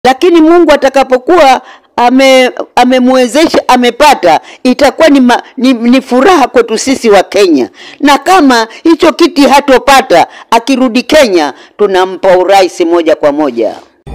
Lakini Mungu atakapokuwa amemwezesha amepata, itakuwa ni furaha kwetu sisi wa Kenya. Na kama hicho kiti hatopata, akirudi Kenya tunampa urais moja kwa moja.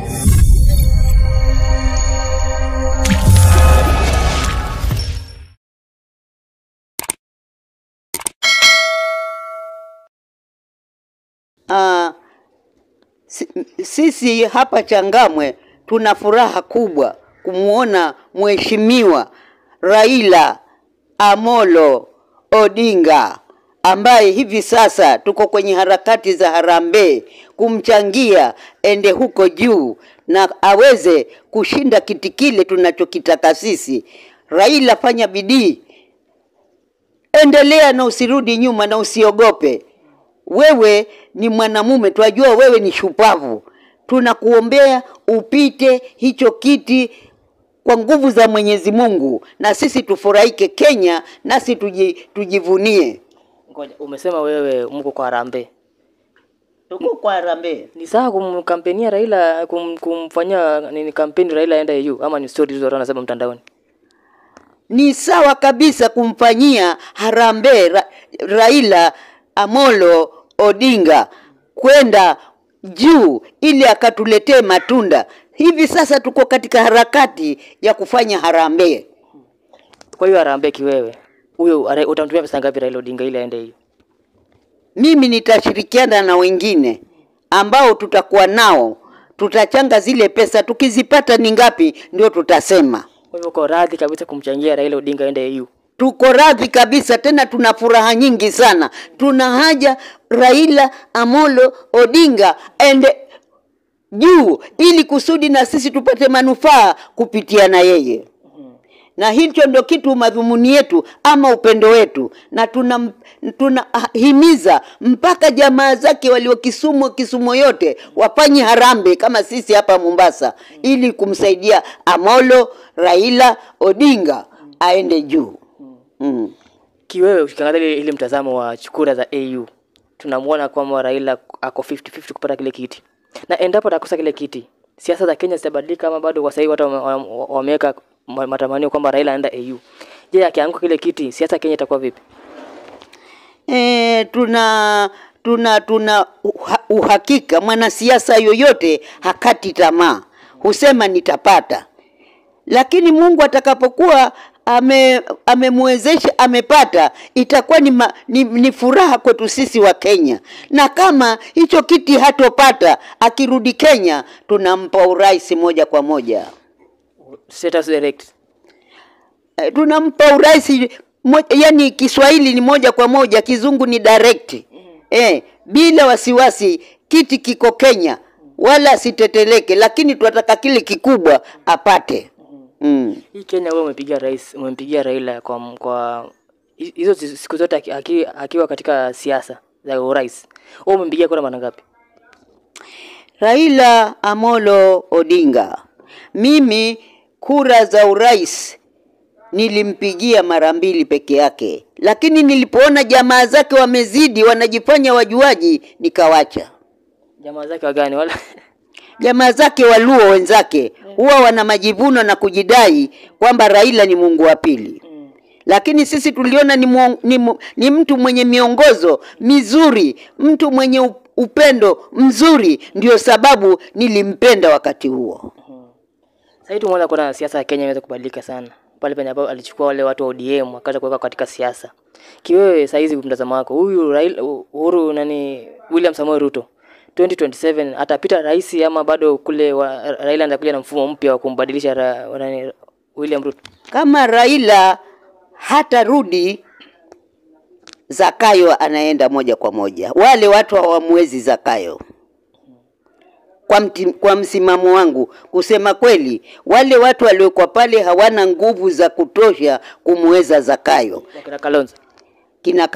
Sisi hapa Changamwe tuna furaha kubwa kumuona Mheshimiwa Raila Amolo Odinga ambaye hivi sasa tuko kwenye harakati za harambee kumchangia ende huko juu na aweze kushinda kiti kile tunachokitaka sisi. Raila, fanya bidii, endelea na usirudi nyuma na usiogope. Wewe ni mwanamume, twajua wewe ni shupavu. Tunakuombea upite hicho kiti kwa nguvu za Mwenyezi Mungu, na sisi tufurahike Kenya, nasi tujivunie. Ngoja, umesema wewe mko kwa harambee. Tuko kwa harambee. Ni sawa kumkampenia Raila, kumfanyia nini kampeni Raila aende EU, ama ni story hizo wanasema mtandaoni? Ni sawa kabisa kumfanyia harambee Raila Amolo Odinga kwenda juu ili akatuletee matunda. Hivi sasa tuko katika harakati ya kufanya harambee. Kwa hiyo harambee kiwewe, huyo utamtumia pesa ngapi Raila Odinga ili aende hiyo? Mimi nitashirikiana na wengine ambao tutakuwa nao, tutachanga zile pesa, tukizipata ni ngapi ndio tutasema. Kwa hivyo uko radhi kabisa kumchangia Raila Odinga aende EU? Tuko radhi kabisa, tena tuna furaha nyingi sana. Tuna haja Raila Amolo Odinga ende juu ili kusudi na sisi tupate manufaa kupitia na yeye. Na hicho ndio kitu madhumuni yetu ama upendo wetu, na tunahimiza mpaka jamaa zake walio Kisumu yote wafanye harambee kama sisi hapa Mombasa ili kumsaidia Amolo Raila Odinga aende juu. Kiwewe ukiangalia ile mtazamo wa chukura za AU, tunamuona kwamba Raila ako 50-50 kupata kile kiti. Na endapo atakosa kile kiti, siasa za Kenya zitabadilika ama bado kwa sasa watu wameweka matamanio kwamba Raila aenda AU? Je, akianguka kile kiti, siasa Kenya itakuwa vipi? Tuna uhakika mwanasiasa yoyote hakati tamaa, husema nitapata. Lakini Mungu atakapokuwa amemwezesha amepata, itakuwa ni furaha kwetu sisi wa Kenya. Na kama hicho kiti hatopata, akirudi Kenya tunampa urais moja kwa moja. Status direct. Tunampa urais, yani Kiswahili ni moja kwa moja, Kizungu ni direct. Bila wasiwasi, kiti kiko Kenya, wala siteteleke, lakini tunataka kile kikubwa apate. Hii Kenya wewe umempigia Raila kwa hizo siku zote akiwa katika siasa za urais. Wewe umempigia kwa mara ngapi? Raila Amolo Odinga, mimi kura za urais nilimpigia mara 2 peke yake, lakini nilipoona jamaa zake wamezidi wanajifanya wajuaji nikawacha. Jamaa zake wagani wala? Jamaa zake Waluo wenzake huwa wana majivuno na kujidai kwamba Raila ni Mungu wa pili. Lakini sisi tuliona ni mtu mwenye miongozo mizuri, mtu mwenye upendo mzuri, ndio sababu nilimpenda wakati huo. Sasa tumeona kuna siasa ya Kenya imeweza kubadilika sana. Pale penye alichukua wale watu wa ODM akaanza kuweka katika siasa. Kiwewe saa hizi mtazamo wako, huyu Raila William Samoei Ruto 2027 atapita rais ama bado kule Raila anakuja na mfumo mpya wa kumbadilisha William Ruto? Kama Raila hatarudi, Zakayo anaenda moja kwa moja. Wale watu hawamwezi Zakayo. Kwa msimamo wangu kusema kweli, wale watu waliokuwa pale hawana nguvu za kutosha kumweza Zakayo. Kina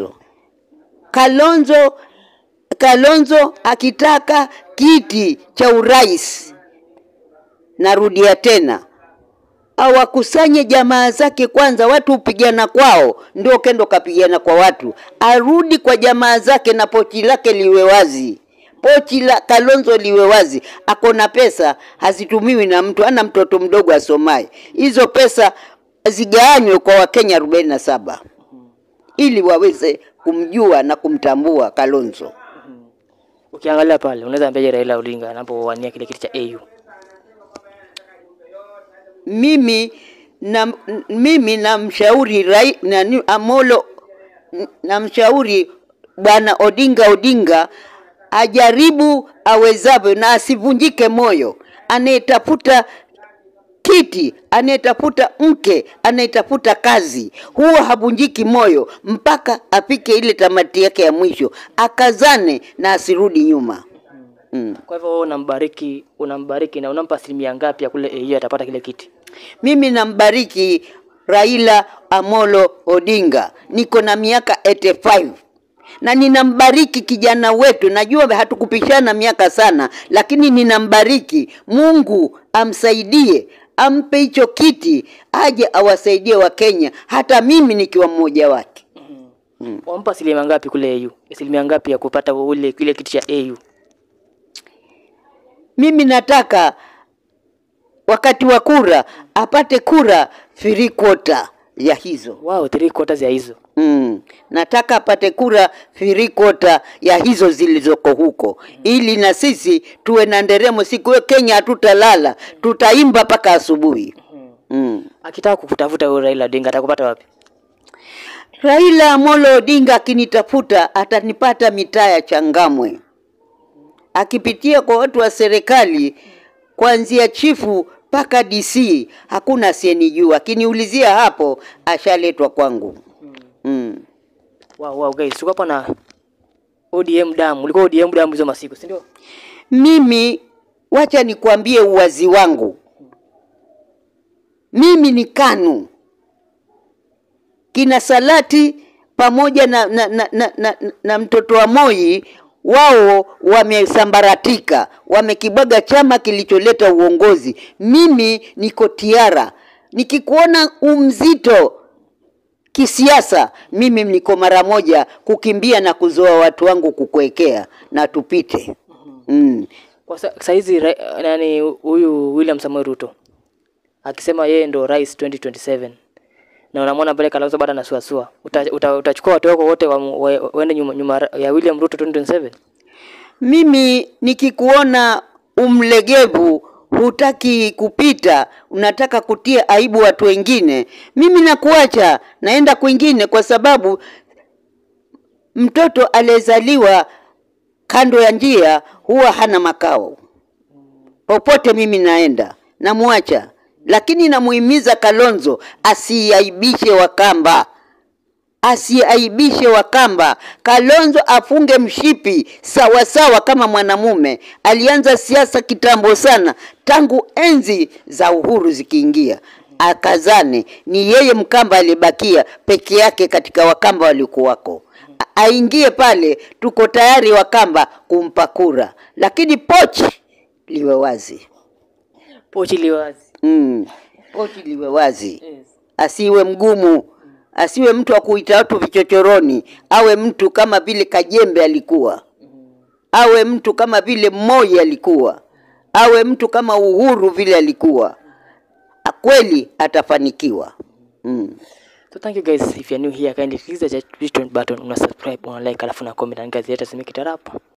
Kalonzo akitaka kiti cha urais, narudia tena, awakusanye jamaa zake kwanza, watu upigana kwao ndio kendo kapigana kwa watu, arudi kwa jamaa zake na pochi lake liwe wazi. Pochi la Kalonzo liwe wazi. Akona pesa hazitumiwi na mtu, ana mtoto mdogo asomaye. Hizo pesa zigawanywe kwa Wakenya 47 ili waweze kumjua na kumtambua Kalonzo. Ukiangalia pale unaweza ambaye Raila Odinga anapowania kile kiti cha AU. Mimi namshauri Amolo, namshauri bwana Odinga ajaribu awezavyo na asivunjike moyo. Anayetafuta kiti, anayetafuta mke, anayetafuta kazi, huwa havunjiki moyo mpaka afike ile tamati yake ya mwisho. Akazane na asirudi nyuma. Kwa hivyo unambariki na unampa asilimia ngapi ya kule AU atapata kile kiti? Mimi nambariki Raila Amolo Odinga. Niko na miaka 85. Na ninambariki kijana wetu. Najua hatukupishana miaka sana, lakini ninambariki. Mungu amsaidie, ampe hicho kiti, aje awasaidie Wakenya, hata mimi nikiwa mmoja wake. Wampa asilimia ngapi kule AU? Asilimia ngapi ya kupata kile kiti cha AU? Mimi nataka wakati wa kura apate kura 3/4 ya hizo. Wow, 3/4 ya hizo. Nataka apate kura 3/4 ya hizo zilizoko huko. Ili na sisi tuwe na nderemo, siku ya Kenya hatutalala, tutaimba paka asubuhi. Akitaka kukutafuta wewe Raila Odinga atakupata wapi? Raila Amolo Odinga akinitafuta atanipata mitaa ya Changamwe. Akipitia kwa watu wa serikali kuanzia chifu paka DC, hakuna asiyenijua. Akiniulizia hapo ashaletwa kwangu. Wow guys, tuko hapa na ODM damu. Ulikuwa ODM damu hizo masiku, si ndio? Mimi wacha nikwambie uwazi wangu. Mimi ni KANU. Kina Salati pamoja na mtoto wa Moi, wao wamesambaratika, wamekibaga chama kilicholeta uongozi. Mimi niko tiara. Nikikuona umzito kisiasa, mimi niko mara moja kukimbia na kuzoa watu wangu kukuwekea na tupite. Kwa saizi nani huyu William Samoei Ruto akisema yeye ndo rais 2027, na unamwona pale Kalonzo bado anasuasua, utachukua watu wako wote waende nyuma ya William Ruto 2027? Mimi nikikuona umlegevu, hutaki kupita, unataka kutia aibu watu wengine, mimi nakuacha naenda kwingine, kwa sababu mtoto aliyezaliwa kando ya njia huwa hana makao. Popote mimi naenda namuacha, lakini namuhimiza Kalonzo asiaibishe Wakamba. Asiaibishe Wakamba. Kalonzo afunge mshipi sawa sawa kama mwanamume. Alianza siasa kitambo sana, tangu enzi za uhuru zikiingia. Akazane, ni yeye Mkamba alibakia peke yake katika Wakamba walikuwako. Aingie pale, tuko tayari Wakamba kumpa kura, lakini pochi liwe wazi. Pochi liwe wazi. Pochi liwe wazi. Asiwe mgumu. Asiwe mtu wa kuita watu vichochoroni. Awe mtu kama vile Kajembe alikuwa. Awe mtu kama vile Moi alikuwa. Awe mtu kama Uhuru vile alikuwa. Kweli atafanikiwa. So thank you guys. If you're new here, kindly click the button, una subscribe, una like, alafu na comment, and guys, let us make it a wrap.